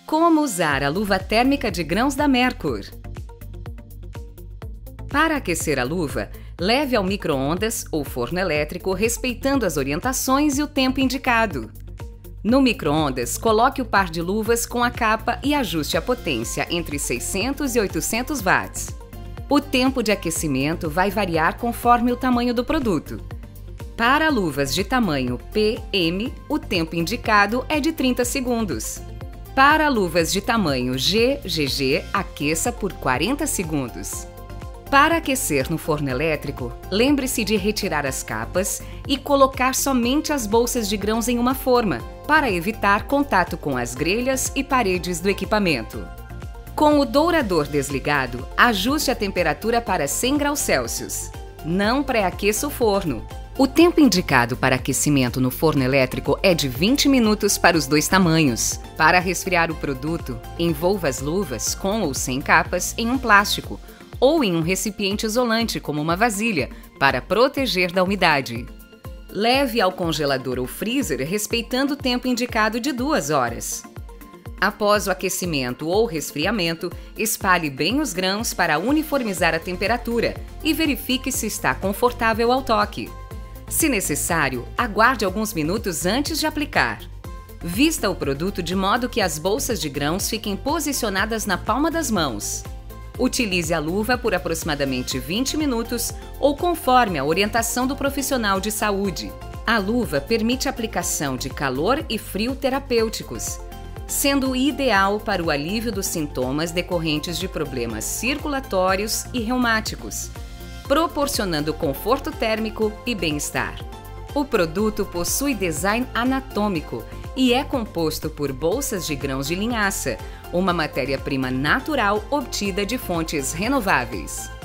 Como usar a luva térmica de grãos da Merkur? Para aquecer a luva, leve ao micro-ondas ou forno elétrico respeitando as orientações e o tempo indicado. No micro-ondas, coloque o par de luvas com a capa e ajuste a potência entre 600 e 800 watts. O tempo de aquecimento vai variar conforme o tamanho do produto. Para luvas de tamanho PM, o tempo indicado é de 30 segundos. Para luvas de tamanho GGG, aqueça por 40 segundos. Para aquecer no forno elétrico, lembre-se de retirar as capas e colocar somente as bolsas de grãos em uma forma, para evitar contato com as grelhas e paredes do equipamento. Com o dourador desligado, ajuste a temperatura para 100 graus Celsius. Não pré-aqueça o forno. O tempo indicado para aquecimento no forno elétrico é de 20 minutos para os dois tamanhos. Para resfriar o produto, envolva as luvas, com ou sem capas, em um plástico, ou em um recipiente isolante, como uma vasilha, para proteger da umidade. Leve ao congelador ou freezer respeitando o tempo indicado de 2 horas. Após o aquecimento ou resfriamento, espalhe bem os grãos para uniformizar a temperatura e verifique se está confortável ao toque. Se necessário, aguarde alguns minutos antes de aplicar. Vista o produto de modo que as bolsas de grãos fiquem posicionadas na palma das mãos. Utilize a luva por aproximadamente 20 minutos ou conforme a orientação do profissional de saúde. A luva permite a aplicação de calor e frio terapêuticos, sendo ideal para o alívio dos sintomas decorrentes de problemas circulatórios e reumáticos, proporcionando conforto térmico e bem-estar. O produto possui design anatômico e é composto por bolsas de grãos de linhaça, uma matéria-prima natural obtida de fontes renováveis.